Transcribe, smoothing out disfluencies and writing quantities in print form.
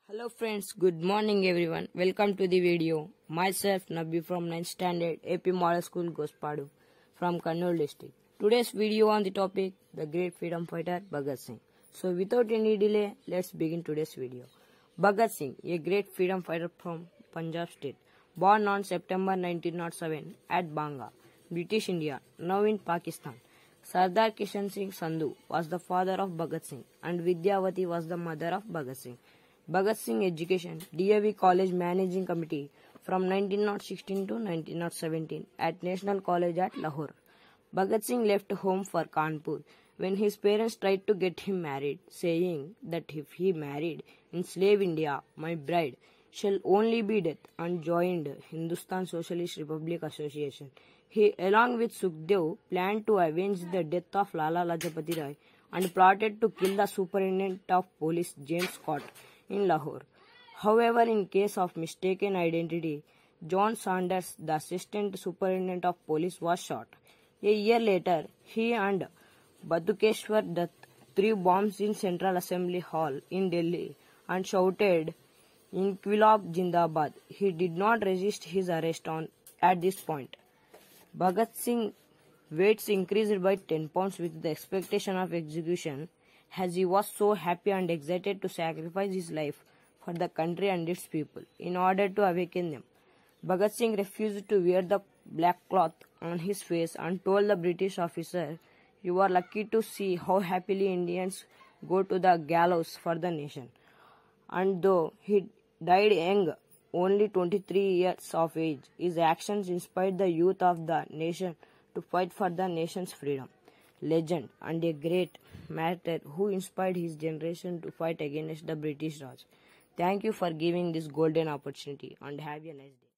Hello friends, good morning everyone. Welcome to the video. Myself Nabi from 9th Standard AP Model School Gospadu from Kannur district. Today's video on the topic the great freedom fighter Bhagat Singh. So without any delay, let's begin today's video. Bhagat Singh, a great freedom fighter from Punjab state, born on September 1907 at Banga, British India, now in Pakistan. Sardar Kishan Singh Sandhu was the father of Bhagat Singh and Vidyavati was the mother of Bhagat Singh. Bhagat Singh Education, DAV College Managing Committee from 1916 to 1917 at National College at Lahore. Bhagat Singh left home for Kanpur when his parents tried to get him married, saying that if he married in slave India, my bride shall only be death, and joined Hindustan Socialist Republic Association. He, along with Sukhdev, planned to avenge the death of Lala Lajpati Rai and plotted to kill the Superintendent of Police James Scott in Lahore. However, in case of mistaken identity, John Sanders, the Assistant Superintendent of Police, was shot. A year later, he and Badukeshwar Dutt threw bombs in Central Assembly Hall in Delhi and shouted, "Inquilab Jindabad." He did not resist his arrest at this point. Bhagat Singh's weight increased by 10 pounds with the expectation of execution, as he was so happy and excited to sacrifice his life for the country and its people in order to awaken them. Bhagat Singh refused to wear the black cloth on his face and told the British officer, "You are lucky to see how happily Indians go to the gallows for the nation." And though he died young, only 23 years of age, his actions inspired the youth of the nation to fight for the nation's freedom. Legend and a great martyr who inspired his generation to fight against the British Raj. Thank you for giving this golden opportunity and have a nice day.